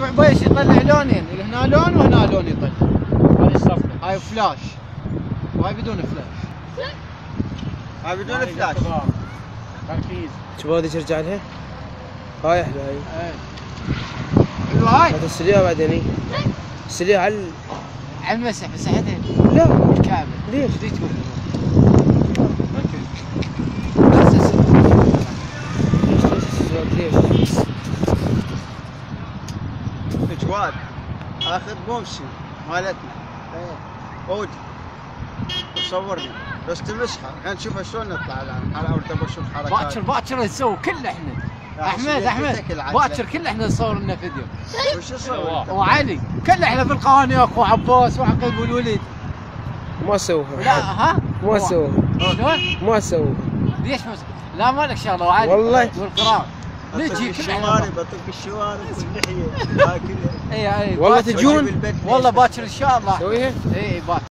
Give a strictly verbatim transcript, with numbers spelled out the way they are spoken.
شوف عبيش يطلع لونين، هنا لون وهنا لون يطلع. هذه الصفقة. هاي فلاش وهاي بدون فلاش. هاي بدون فلاش. تركيز. شوف هذه ترجع لها. هاي احلى هاي. ايه حلوة هاي. لا تسليها بعدين. تسليها على على المسح مسحتها. لا الكعبة. ليش؟ ليش تقول؟ ليش ليش جواد اخذ بومسي مالتنا عود وصورني بس تمسحها الحين نشوفها شلون نطلع الان انا اول تبغى اشوف حركات باكر باكر نسوي كل احنا. احمد عشان احمد يتكل على باكر كل احنا نصور لنا فيديو. وش اسوي؟ وعلي كل احنا في القوانين اخو عباس وعقيل والوليد. ما اسويها. لا ها؟ ما اسويها. شلون؟ ما اسويها. ليش ما لا مالك شغله وعلي والله. والقرار. نجي اطق كل احنا. الشوارب اطق الشوارب واللحيه هاكلها والله والله تجون. والله باكر ان شاء الله. سويها. اي باكر.